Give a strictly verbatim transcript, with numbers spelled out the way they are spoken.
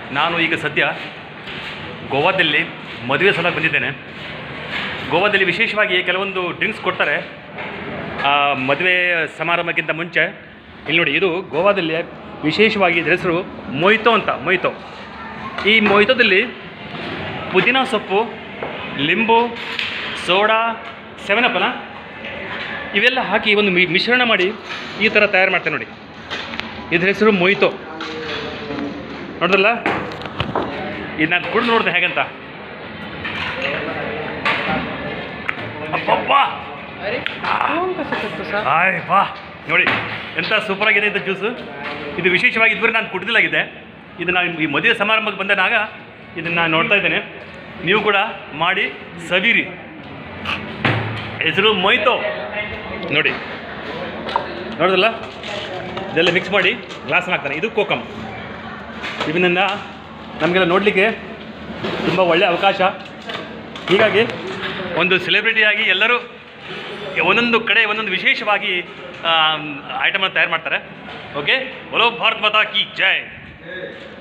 ನಾನು ಈಗ ಸದ್ಯ ಗೋವಾದಲ್ಲಿ ಮದುವೆ ಸಲ ಬಂದಿದ್ದೇನೆ. ಗೋವಾದಲ್ಲಿ ವಿಶೇಷವಾಗಿ ಕೆಲವೊಂದು ಡ್ರಿಂಕ್ಸ್ ಕೊಡ್ತಾರೆ ಮದುವೆ ಸಮಾರಂಭಕ್ಕಿಂತ ಮುಂಚೆ. ಇಲ್ಲಿ ನೋಡಿ, ಇದು ಗೋವಾದಲ್ಲಿ ವಿಶೇಷವಾಗಿ ಇದರ ಹೆಸರು ಮೊಯ್ತೋ ಅಂತ. ಮೊಯ್ತೋ ಈ ಮೊಯ್ತೋದಲ್ಲಿ ಪುದೀನ ಸೊಪ್ಪು, ಲಿಂಬು, ಸೋಡಾ, ಸೆವೆನಪ್ಪನ ಇವೆಲ್ಲ ಹಾಕಿ ಒಂದು ಮಿಶ್ರಣ ಮಾಡಿ ಈ ಥರ ತಯಾರು ಮಾಡ್ತಾರೆ ನೋಡಿ. ಇದ್ರ ಹೆಸರು ಮೊಯ್ತೋ. ನೋಡಿದ್ರಲ್ಲ, ಇದು ನಾನು ಕುಡಿದು ನೋಡಿದೆ ಹೇಗಂತ. ಅಬ್ಬಬ್ಬಾ, ಆಯ್ ಬಾ ನೋಡಿ ಎಂಥ ಸೂಪರಾಗಿದೆ ಇದು ಜ್ಯೂಸು. ಇದು ವಿಶೇಷವಾಗಿ ಇದುವರೆ ನಾನು ಕುಡಿದಿಲ್ಲಾಗಿದೆ. ಇದು ನಾನು ಈ ಮದುವೆ ಸಮಾರಂಭಕ್ಕೆ ಬಂದಾಗ ಇದನ್ನು ನಾನು ನೋಡ್ತಾ ಇದ್ದೇನೆ. ನೀವು ಕೂಡ ಮಾಡಿ ಸವಿರಿ. ಹೆಸರು ಮೊಯ್ತೋ ನೋಡಿ. ನೋಡಿದ್ರಲ್ಲ, ಇದೆಲ್ಲ ಮಿಕ್ಸ್ ಮಾಡಿ ಗ್ಲಾಸನ್ನು ಹಾಕ್ತಾನೆ. ಇದು ಕೋಕಮ್. ಇದರಿಂದ ನಮಗೆಲ್ಲ ನೋಡಲಿಕ್ಕೆ ತುಂಬ ಒಳ್ಳೆಯ ಅವಕಾಶ. ಹೀಗಾಗಿ ಒಂದು ಸೆಲೆಬ್ರಿಟಿಯಾಗಿ ಎಲ್ಲರೂ ಒಂದೊಂದು ಕಡೆ ಒಂದೊಂದು ವಿಶೇಷವಾಗಿ ಐಟಮನ್ನು ತಯಾರು ಮಾಡ್ತಾರೆ. ಓಕೆ, ಬೋಲೋ ಭಾರತ್ ಮಾತಾ ಕಿ ಜೈ.